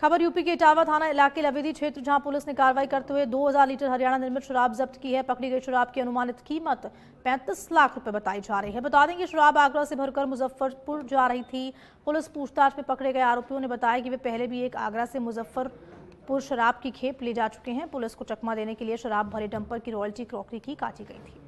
खबर यूपी के इटावा थाना इलाके लवेदी क्षेत्र, जहां पुलिस ने कार्रवाई करते हुए 2000 लीटर हरियाणा निर्मित शराब जब्त की है। पकड़ी गई शराब की अनुमानित कीमत 35 लाख रुपए बताई जा रही है। बता दें कि शराब आगरा से भरकर मुजफ्फरपुर जा रही थी। पुलिस पूछताछ में पकड़े गए आरोपियों ने बताया कि वे पहले भी एक आगरा से मुजफ्फरपुर शराब की खेप ले जा चुके हैं। पुलिस को चकमा देने के लिए शराब भरे डंपर की रॉयल्टी क्रॉकरी की काटी गई थी।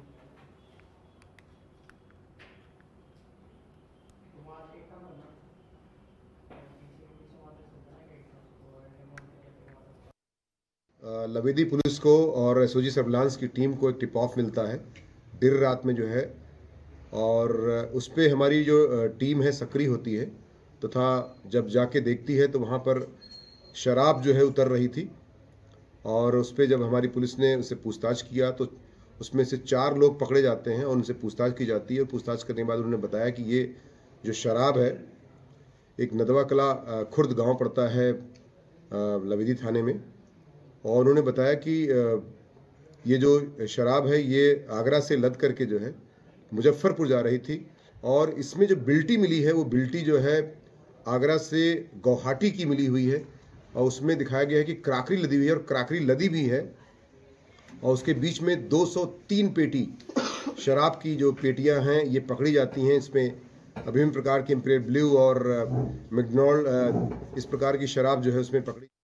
लवेदी पुलिस को और एसओजी सर्विलांस की टीम को एक टिप ऑफ मिलता है देर रात में जो है, और उस पर हमारी जो टीम है सक्रिय होती है तथा जब जाके देखती है तो वहाँ पर शराब जो है उतर रही थी। और उस पर जब हमारी पुलिस ने उससे पूछताछ किया तो उसमें से 4 लोग पकड़े जाते हैं और उनसे पूछताछ की जाती है। और पूछताछ करने के बाद उन्होंने बताया कि ये जो शराब है एक नदवा कला खुर्द गांव पड़ता है लवेदी थाने में, और उन्होंने बताया कि ये जो शराब है ये आगरा से लद करके जो है मुजफ्फरपुर जा रही थी। और इसमें जो बिल्टी मिली है वो बिल्टी जो है आगरा से गुवाहाटी की मिली हुई है, और उसमें दिखाया गया है कि क्राकरी लदी हुई है और क्राकरी लदी भी है। और उसके बीच में 203 पेटी शराब की जो पेटियां हैं ये पकड़ी जाती हैं। इसमें विभिन्न प्रकार की इम्पीरियल ब्लू और मैकडॉनल्ड इस प्रकार की शराब जो है उसमें पकड़ी